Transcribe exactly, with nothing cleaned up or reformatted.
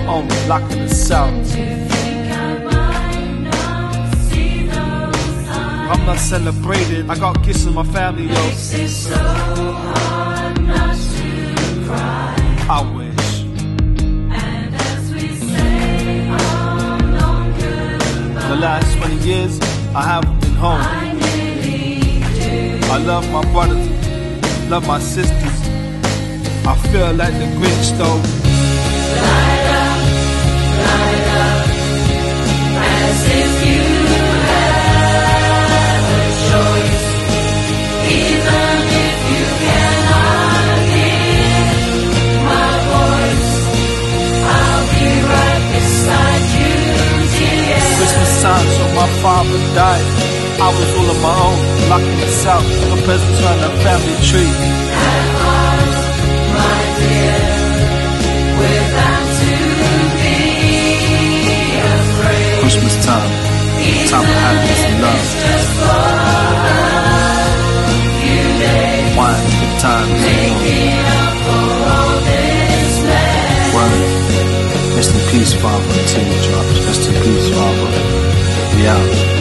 my own, locked in the south. I'm not celebrated, I got gifts in my family, yo. Makes it so hard not to cry. I wish. And as we say our long goodbye, The last twenty years, I haven't been home. I nearly do. I love my brothers, love my sisters. I feel like the Grinch though. Light up, light up, as if you had a choice. Even if you cannot hear my voice, I'll be right beside you, dear. Christmas time, so my father died. I was all on my own, locked in the south. No presents around the family tree. At heart, my dear, we're bound to be afraid. Christmas time, time for happiness and love. Just for a few days, Wine, good times, you know. making up for all this mess. Word. Rest in peace, Father, until you drops. Rest in peace, Father. We out.